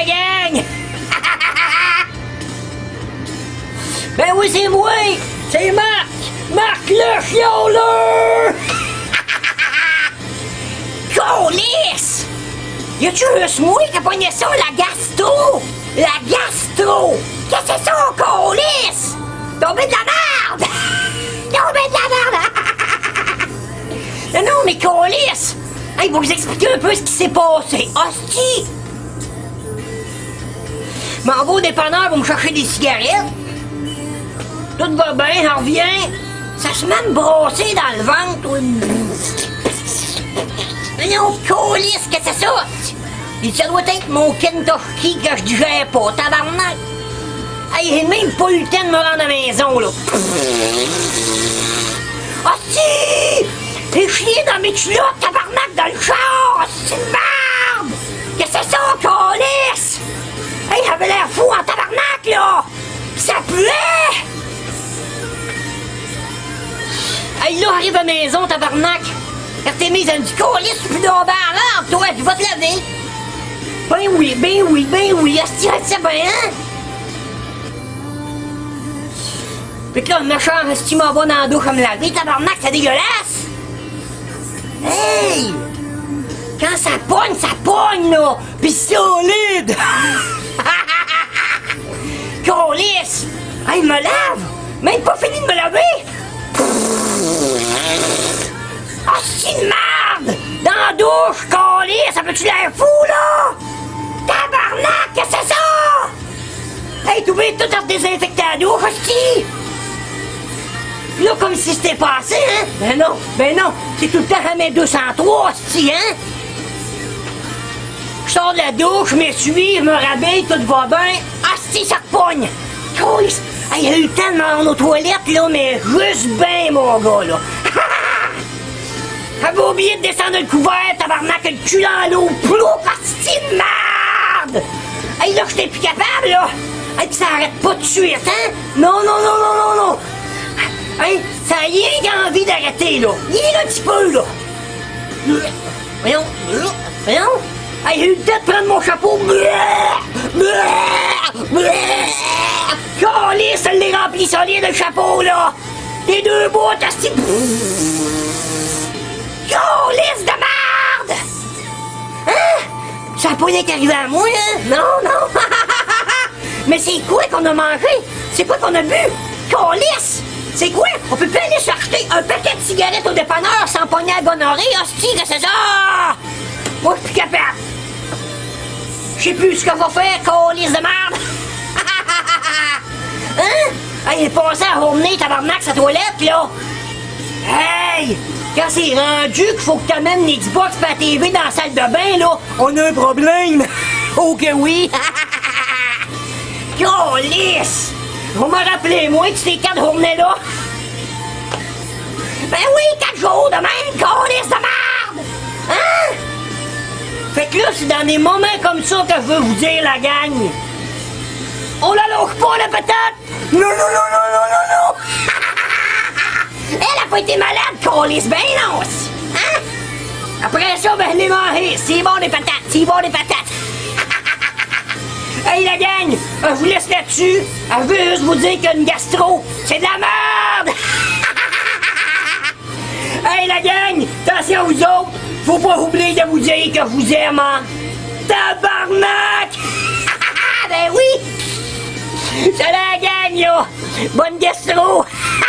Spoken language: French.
la gang! Ben oui, c'est moi! C'est Marc! Marc le chioleur! Câlisse! Y'a-tu juste moi qui a pogné ça, la gastro? La gastro! Qu'est-ce que c'est ça, câlisse? Tombé de la merde! Tombé de la merde! Non, non, mais câlisse! Hey, pour vous expliquer un peu ce qui s'est passé. Hostie! M'en vais au dépanneur pour me chercher des cigarettes. Tout va bien, j'en reviens. Ça se met à me brosser dans le ventre. Mais non, câlisse, qu'est-ce que c'est ça? Et ça doit être mon Kentucky que je digère pas, tabarnak. Hey, j'ai même pas eu le temps de me rendre à la maison, là. Hostie! J'ai chié dans mes culottes, tabarnak, dans le char! C'est une merde! Qu'est-ce que c'est ça, câlisse? Hey, j'avais l'air fou en tabarnak, là! Ça puait! Hey, là, j'arrive à la maison, tabarnak! Quand t'es mise, elle me dit, câlisse, tu peux tomber à l'herbe, toi, je vais te laver! Ben oui, ben oui, ben oui, hostie, c'est bien, hein? Puis là, le méchant, hostie, m'en va dans la douche à me laver, tabarnak, c'est dégueulasse! Hey! Quand ça pogne, là! Pis solide! Câlisse! Hey, me lave! Même pas fini de me laver! Ah, c'est une merde! Dans la douche, câlisse! Ça peut-tu l'air fou, là? Tabarnak, qu'est-ce que c'est ça? Hey, tu veux tout à désinfecter la douche, hostie? Là, comme si c'était passé, hein? Ben non, c'est tout le temps à mes 203, hostie, hein? Je sors de la douche, je m'essuie, je me rhabille, tout va bien. Hostie, ça repogne! Câlisse! Hey, il a eu le temps de m'en aux toilettes, là, mais juste bien, mon gars, là. J'avais oublié de descendre le couvert, tabarnak, le cul dans l'eau, plou, hostie de merde! Hey, là, j'étais plus capable, là! Hey, pis ça arrête pas de suite, hein? Non! Hey, ça y est, j'ai envie d'arrêter, là! Il est là un petit peu, là! Voyons! Hey, j'ai eu le temps de prendre mon chapeau! Câlisse, ça l'est rempli solide, le chapeau, là! Les deux bouts, hostie! Câlisse de merde! Hein? Ça a pas rien qu'arrivé à moi, hein? Non! Mais c'est quoi qu'on a mangé? C'est quoi qu'on a bu? Câlisse! C'est quoi? On peut plus aller s'acheter un paquet de cigarettes au dépanneur sans pogner à gonorrhée, hostie, que c'est ça? Moi, je suis plus capable. Je sais plus ce qu'on va faire, câlisse de merde! Hein? Hey, il est passé à ramener, tabarnak, sa toilette, là! Hey! Quand c'est rendu qu'il faut que t'amènes l'Xbox pis la TV dans la salle de bain, là, on a un problème! Oh que oui! Câlisse! Vous me rappelez, moi, que ces 4 journées-là? Ben oui, 4 jours de même, câlisse de merde! Hein? Fait que là, c'est dans des moments comme ça que je veux vous dire, la gang. On la lâche pas, la patate! Non! Elle a pas été malade, câlisse, ben non! Hein? Après ça, ben, je l'ai mangé. C'est bon, des patates! Hey, la gang! Je vous laisse là-dessus. Je veux juste vous dire qu'une gastro, c'est de la merde! Hey, la gang! Attention à vous autres! Faut pas oublier de vous dire que je vous aime, hein? Tabarnak! Ben oui! Salut, la gang, là! Bonne gastro!